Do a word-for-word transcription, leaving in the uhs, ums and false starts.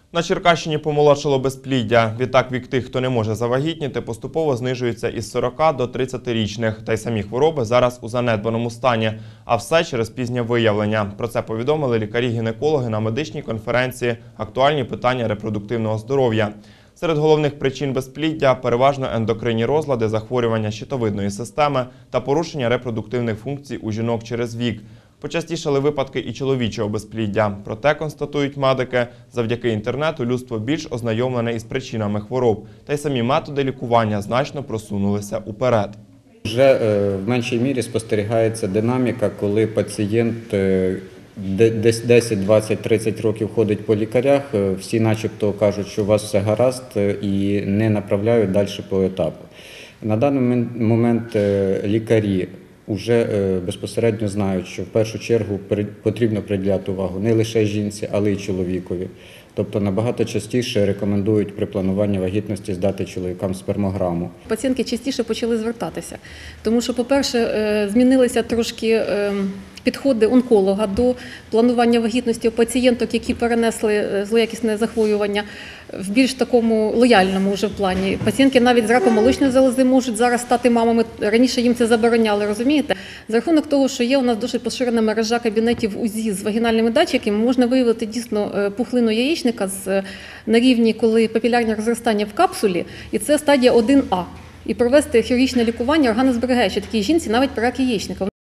На Черкащині помолодшало безпліддя. Відтак вік тих, хто не може завагітніти, поступово знижується із сорока до тридцятирічних. Та й самі хвороби зараз у занедбаному стані. А все через пізнє виявлення. Про це повідомили лікарі-гінекологи на медичній конференції «Актуальні питання репродуктивного здоров'я». Серед головних причин безпліддя – переважно ендокринні розлади, захворювання щитовидної системи та порушення репродуктивних функцій у жінок через вік. Почастішали випадки і чоловічого безпліддя. Проте, констатують медики, завдяки інтернету людство більш ознайомлене із причинами хвороб. Та й самі методи лікування значно просунулися уперед. Вже в меншій мірі спостерігається динаміка, коли пацієнт десь десять, двадцять, тридцять років ходить по лікарях, всі начебто кажуть, що у вас все гаразд і не направляють далі по етапу. На даний момент лікарі вже безпосередньо знають, що в першу чергу потрібно приділяти увагу не лише жінці, але й чоловікові. Тобто набагато частіше рекомендують при плануванні вагітності здати чоловікам спермограму. Пацієнтки частіше почали звертатися, тому що, по-перше, змінилися трошки підходи онколога до планування вагітності у пацієнток, які перенесли злоякісне захворювання, в більш такому лояльному вже плані. Пацієнтки навіть з раком молочної залози можуть зараз стати мамами, раніше їм це забороняли, розумієте? За рахунок того, що є у нас дуже поширена мережа кабінетів УЗІ з вагінальними датчиками, можна виявити дійсно пухлину яєчника з, на рівні, коли папілярне розростання в капсулі, і це стадія один А. І провести хірургічне лікування органозберігаюче такій жінці навіть при раку яєчника.